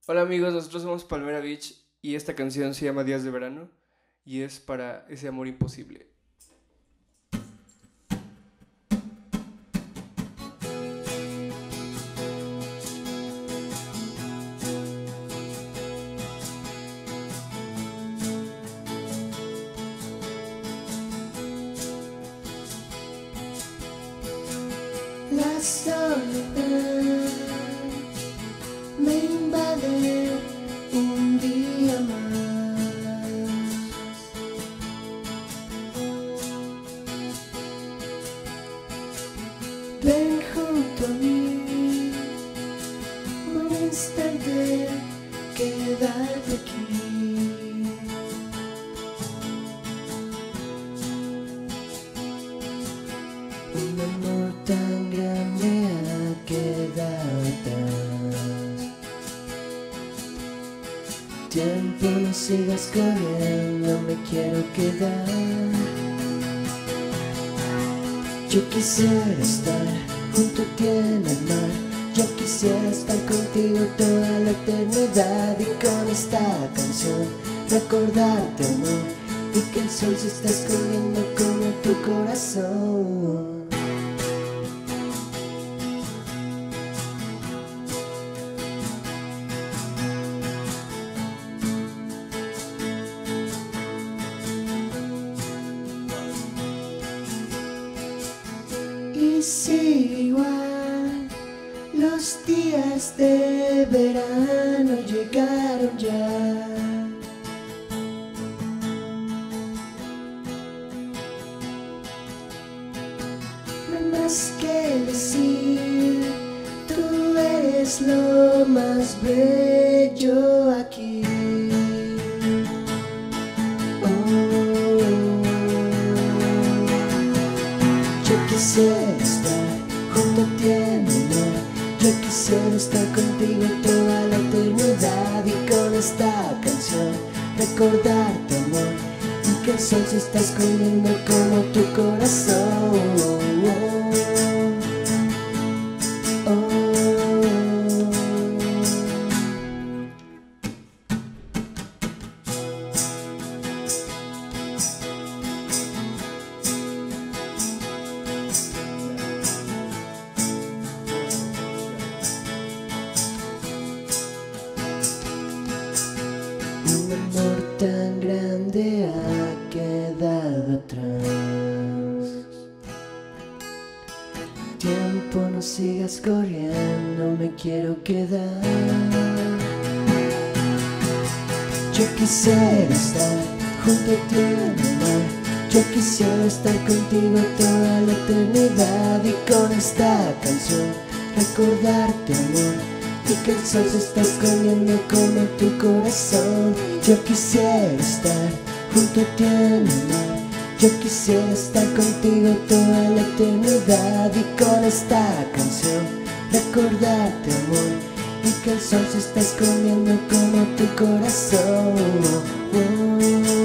Hola amigos, nosotros somos Palmera Beach y esta canción se llama Días de Verano y es para ese amor imposible. La soledad me invade un día más. Ven junto a mí un instante, quédate aquí. Un amor tan grande ha quedado atrás. Tiempo, no sigas corriendo, me quiero quedar. Yo quisiera estar junto a ti en el mar. Yo quisiera estar contigo toda la eternidad. Y con esta canción recordarte, amor, y que el sol se está escondiendo como tu corazón. Y si igual los días de verano llegaron ya, no hay más que decir, tú eres lo más bello aquí. Yo quisiera estar junto a ti en el mar. Yo quisiera estar contigo toda la eternidad. Y con esta canción recordarte, amor, y que el sol se está escondiendo como tu corazón. Un amor tan grande ha quedado atrás. Tiempo, no sigas corriendo, me quiero quedar. Yo quisiera estar junto a ti en el mar. Yo quisiera estar contigo toda la eternidad. Y con esta canción recordarte, amor, y que el sol se está escondiendo como tu corazón. Yo quisiera estar junto a ti en el mar. Yo quisiera estar contigo toda la eternidad. Y con esta canción recordarte, amor, y que el sol se está escondiendo como tu corazón.